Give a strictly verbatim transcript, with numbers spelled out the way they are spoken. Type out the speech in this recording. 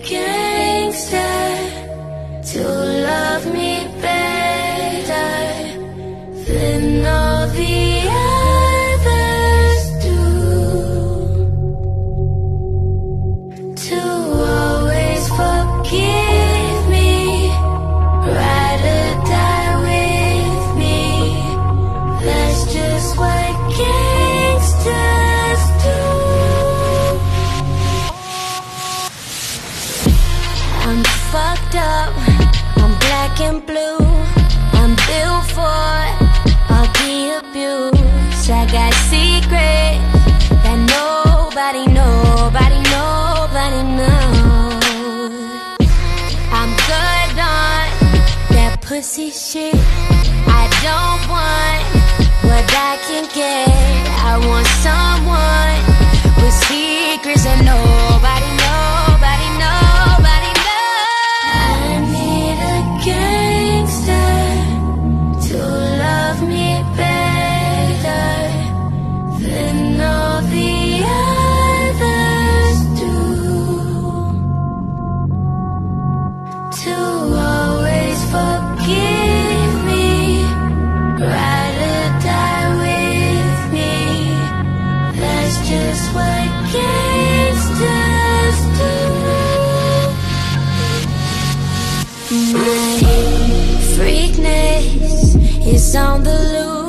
gangster to love me better than all the others do, to always forgive me, ride or die with me. That's just what gangsters do. I'm fucked up, I'm black and blue, I'm built for all the abuse. I got secrets that nobody, nobody, nobody knows. I'm good on that pussy shit. I don't want what I can get. I want someone with secrets that nobody, nobody, nobody knows. I need a gangster to love me better than all the others do, to always forgive me, ride or die with me. That's just what gangsters do. My freakness is on the loose.